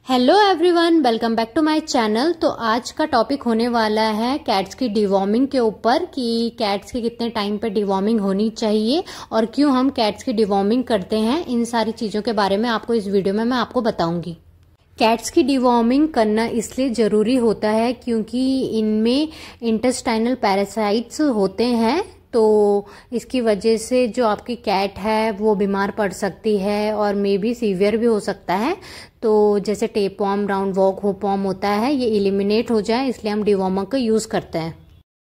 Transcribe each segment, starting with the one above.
Hello everyone, welcome back to my channel. तो आज का टॉपिक होने वाला है कैट्स की डिवॉर्मिंग के ऊपर कि कैट्स की कितने टाइम पे डिवॉर्मिंग होनी चाहिए और क्यों हम कैट्स की डिवॉर्मिंग करते हैं। इन सारी चीज़ों के बारे में आपको इस वीडियो में मैं आपको बताऊंगी। कैट्स की डिवॉर्मिंग करना इसलिए ज़रूरी होता है क्योंकि इनमें इंटेस्टाइनल पैरासाइट्स होते हैं, तो इसकी वजह से जो आपकी कैट है वो बीमार पड़ सकती है और मे बी सीवियर भी हो सकता है। तो जैसे टेपवॉर्म, राउंड वॉक हुपवॉर्म होता है, ये एलिमिनेट हो जाए इसलिए हम डिवॉर्मर का यूज़ करते हैं।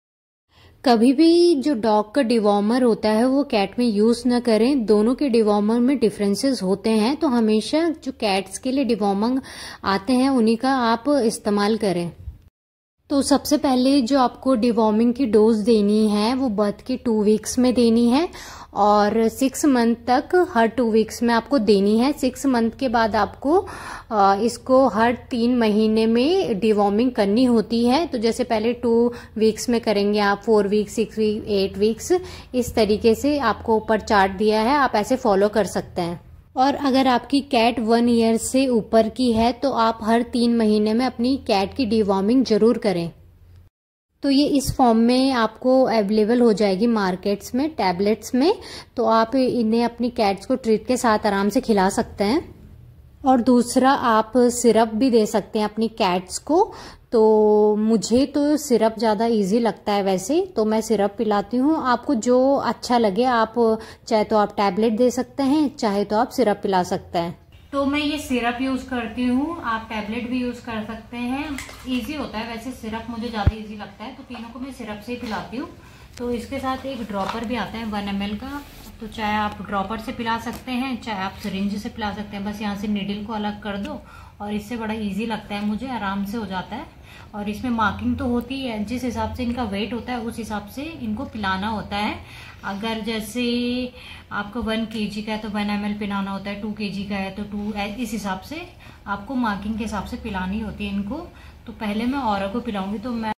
कभी भी जो डॉग का डिवॉर्मर होता है वो कैट में यूज़ ना करें। दोनों के डिवॉर्मर में डिफरेंसेस होते हैं, तो हमेशा जो कैट्स के लिए डिवॉर्मर आते हैं उन्हीं का आप इस्तेमाल करें। तो सबसे पहले जो आपको डिवॉर्मिंग की डोज देनी है वो बर्थ के 2 वीक्स में देनी है और 6 मंथ तक हर 2 वीक्स में आपको देनी है। 6 मंथ के बाद आपको इसको हर 3 महीने में डिवॉर्मिंग करनी होती है। तो जैसे पहले 2 वीक्स में करेंगे आप, 4 वीक्स, 6 वीक, 8 वीक्स, इस तरीके से आपको ऊपर चार्ट दिया है, आप ऐसे फॉलो कर सकते हैं। और अगर आपकी कैट 1 ईयर से ऊपर की है तो आप हर 3 महीने में अपनी कैट की डिवॉर्मिंग जरूर करें। तो ये इस फॉर्म में आपको अवेलेबल हो जाएगी मार्केट्स में, टैबलेट्स में। तो आप इन्हें अपनी कैट्स को ट्रीट के साथ आराम से खिला सकते हैं। और दूसरा, आप सिरप भी दे सकते हैं अपनी कैट्स को। तो मुझे तो सिरप ज़्यादा इजी लगता है वैसे, तो मैं सिरप पिलाती हूँ। आपको जो अच्छा लगे, आप चाहे तो आप टैबलेट दे सकते हैं, चाहे तो आप सिरप पिला सकते हैं। तो मैं ये सिरप यूज़ करती हूँ, आप टैबलेट भी यूज़ कर सकते हैं। इजी होता है वैसे, सिरप मुझे ज़्यादा इजी लगता है, तो तीनों को मैं सिरप से ही पिलाती हूँ। तो इसके साथ एक ड्रॉपर भी आता है 1 ml का, तो चाहे आप ड्रॉपर से पिला सकते हैं, चाहे आप सिरिंज से पिला सकते हैं। बस यहाँ से नीडल को अलग कर दो और इससे बड़ा इजी लगता है मुझे, आराम से हो जाता है। और इसमें मार्किंग तो होती है, जिस हिसाब से इनका वेट होता है उस हिसाब से इनको पिलाना होता है। अगर जैसे आपको 1 kg का है तो 1 ml पिलाना होता है, 2 kg का है तो 2, इस हिसाब से आपको मार्किंग के हिसाब से पिलानी होती है इनको। तो पहले मैं औरों को पिलाऊंगी। तो मैं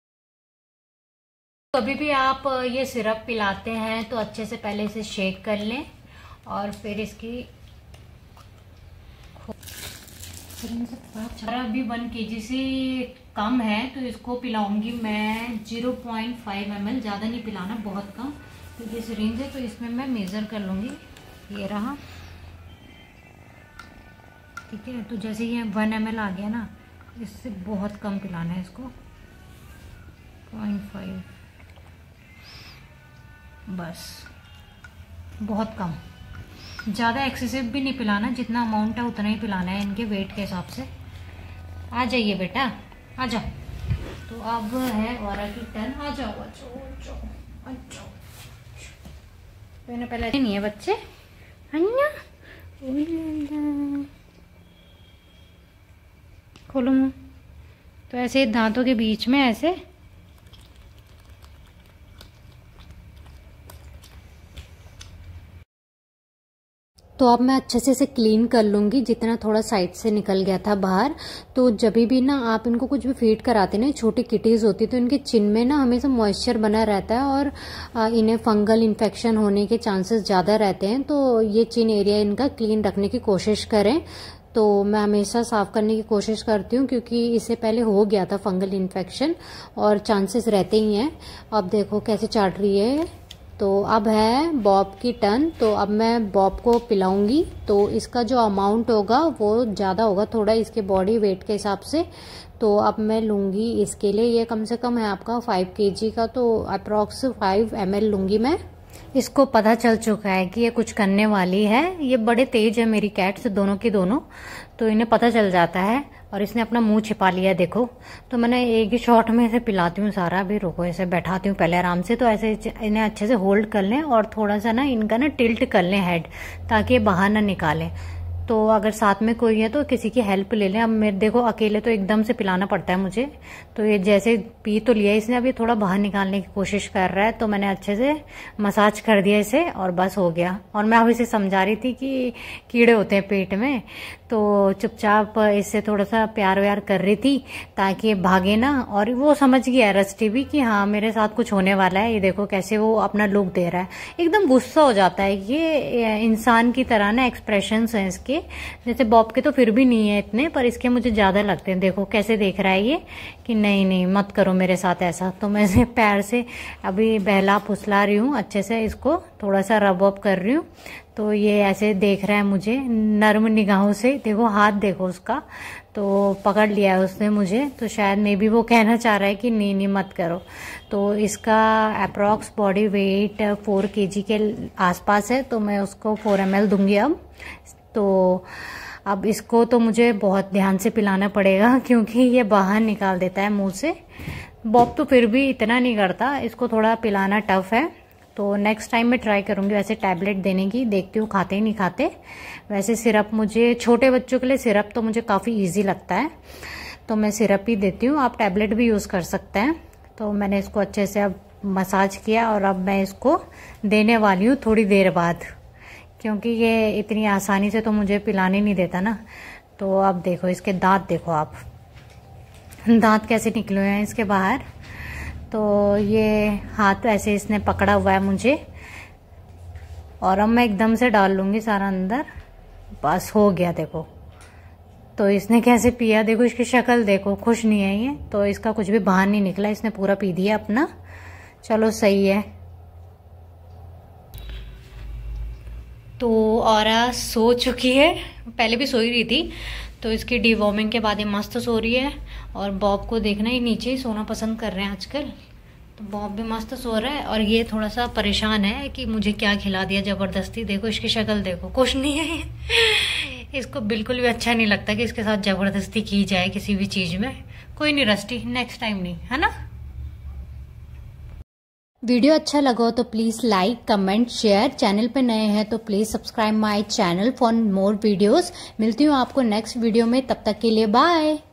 कभी भी आप ये सिरप पिलाते हैं तो अच्छे से पहले इसे शेक कर लें और फिर इसकी अभी 1 kg से कम है तो इसको पिलाऊंगी मैं 0.5 ml, ज़्यादा नहीं पिलाना, बहुत कम। तो ये सिरिंज है तो इसमें मैं मेज़र कर लूँगी, ये रहा, ठीक है। तो जैसे ये 1 ml आ गया ना, इससे बहुत कम पिलाना है इसको, 0.5, बस, बहुत कम, ज़्यादा एक्सेसिव भी नहीं पिलाना, जितना अमाउंट है उतना ही पिलाना है इनके वेट के हिसाब से। आ जाइए बेटा, आ जाओ। तो अब है औरा की टर्न, आ जाओ, आ जाओ, आ जाओ, आ जाओ। तो इन्हें पहले नहीं है बच्चे, खोलो मुँह। तो ऐसे दांतों के बीच में ऐसे तो अब मैं अच्छे से इसे क्लीन कर लूँगी, जितना थोड़ा साइड से निकल गया था बाहर। तो जब भी ना आप इनको कुछ भी फीड कराते ना, छोटी किटीज़ होती तो इनके चिन में ना हमेशा मॉइस्चर बना रहता है और इन्हें फंगल इन्फेक्शन होने के चांसेस ज़्यादा रहते हैं। तो ये चिन एरिया इनका क्लीन रखने की कोशिश करें। तो मैं हमेशा साफ़ करने की कोशिश करती हूँ क्योंकि इससे पहले हो गया था फंगल इन्फेक्शन और चांसेस रहते ही हैं। अब देखो कैसे चाट रही है। तो अब है बॉब की टर्न। तो अब मैं बॉब को पिलाऊंगी। तो इसका जो अमाउंट होगा वो ज़्यादा होगा थोड़ा इसके बॉडी वेट के हिसाब से। तो अब मैं लूँगी इसके लिए, ये कम से कम है आपका 5 kg का, तो अप्रॉक्स 5 ml लूँगी मैं। इसको पता चल चुका है कि ये कुछ करने वाली है। ये बड़े तेज है मेरी कैट्स, दोनों की दोनों, तो इन्हें पता चल जाता है और इसने अपना मुंह छिपा लिया, देखो। तो मैंने एक ही शॉट में इसे पिलाती हूँ सारा। अभी रुको, इसे बैठाती हूँ पहले आराम से। तो ऐसे इन्हें अच्छे से होल्ड कर लें और थोड़ा सा ना इनका ना टिल्ट कर लें हेड, ताकि ये बाहर ना निकालें। तो अगर साथ में कोई है तो किसी की हेल्प ले लें। अब मेरे देखो अकेले तो एकदम से पिलाना पड़ता है मुझे। तो ये जैसे पी तो लिया इसने, अभी थोड़ा बाहर निकालने की कोशिश कर रहा है, तो मैंने अच्छे से मसाज कर दिया इसे और बस हो गया। और मैं अब इसे समझा रही थी कि कीड़े होते हैं पेट में, तो चुपचाप इससे थोड़ा सा प्यार व्यार कर रही थी ताकि ये भागे ना। और वो समझ गया रस्टी भी कि हाँ मेरे साथ कुछ होने वाला है। ये देखो कैसे वो अपना लुक दे रहा है, एकदम गुस्सा हो जाता है। ये इंसान की तरह ना एक्सप्रेशंस हैं इसके, ये, जैसे बॉब के तो फिर भी नहीं है इतने, पर इसके मुझे ज़्यादा लगते हैं। देखो कैसे देख रहा है ये कि नहीं नहीं मत करो मेरे साथ ऐसा। तो मैं इसे पैर से अभी बहला फुसला रही हूँ, अच्छे से इसको थोड़ा सा रब अप कर रही हूँ। तो ये ऐसे देख रहा है मुझे नर्म निगाहों से। देखो हाथ देखो उसका, तो पकड़ लिया है उसने मुझे, तो शायद मे बी वो कहना चाह रहा है कि नहीं नहीं मत करो। तो इसका अप्रॉक्स बॉडी वेट 4 kg के आसपास है, तो मैं उसको 4 ml दूंगी अब। तो अब इसको तो मुझे बहुत ध्यान से पिलाना पड़ेगा क्योंकि ये बाहर निकाल देता है मुंह से। बॉब तो फिर भी इतना नहीं करता, इसको थोड़ा पिलाना टफ है। तो नेक्स्ट टाइम मैं ट्राई करूंगी वैसे टैबलेट देने की, देखती हूँ खाते ही नहीं खाते। वैसे सिरप मुझे छोटे बच्चों के लिए सिरप तो मुझे काफ़ी इजी लगता है, तो मैं सिरप ही देती हूँ। आप टैबलेट भी यूज़ कर सकते हैं। तो मैंने इसको अच्छे से अब मसाज किया और अब मैं इसको देने वाली हूँ थोड़ी देर बाद, क्योंकि ये इतनी आसानी से तो मुझे पिलाने नहीं देता ना। तो अब देखो इसके दांत देखो आप, दांत कैसे निकले हैं इसके बाहर। तो ये हाथ ऐसे इसने पकड़ा हुआ है मुझे, और अब मैं एकदम से डाल लूँगी सारा अंदर। बस हो गया देखो। तो इसने कैसे पिया देखो, इसकी शक्ल देखो, खुश नहीं है ये। तो इसका कुछ भी बाहर नहीं निकला, इसने पूरा पी दिया अपना। चलो सही है। तो औरा सो चुकी है, पहले भी सो ही रही थी। तो इसकी डिवॉर्मिंग के बाद ये मस्त सो रही है। और बॉब को देखना ही नीचे ही सोना पसंद कर रहे हैं आजकल। तो बॉब भी मस्त सो रहा है, और ये थोड़ा सा परेशान है कि मुझे क्या खिला दिया ज़बरदस्ती। देखो इसकी शक्ल देखो, खुश नहीं है इसको बिल्कुल भी अच्छा नहीं लगता कि इसके साथ ज़बरदस्ती की जाए किसी भी चीज़ में। कोई नहीं रस्टी, नेक्स्ट टाइम नहीं, है ना। वीडियो अच्छा लगा हो तो please like comment share. Channel पे नए हैं तो please subscribe my channel for more videos. मिलती हूँ आपको नेक्स्ट वीडियो में, तब तक के लिए बाय।